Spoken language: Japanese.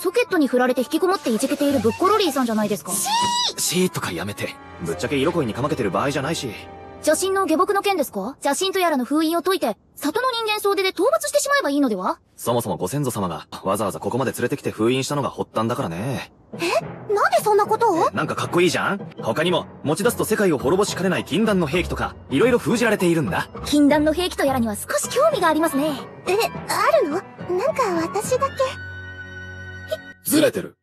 ソケットに振られて引きこもっていじけているぶっこロリーさんじゃないですか。 シーとかやめて。ぶっちゃけ色恋にかまけてる場合じゃないし。 邪神の下僕の件ですか？邪神とやらの封印を解いて、里の人間総出で討伐してしまえばいいのでは？ そもそもご先祖様がわざわざここまで連れてきて封印したのが発端だからね。 なんでそんなことを？ なんかかっこいいじゃん。他にも持ち出すと世界を滅ぼしかねない禁断の兵器とか色々封じられているんだ。 禁断の兵器とやらには少し興味がありますね。 あるの？なんか私だけ。 ずれてる。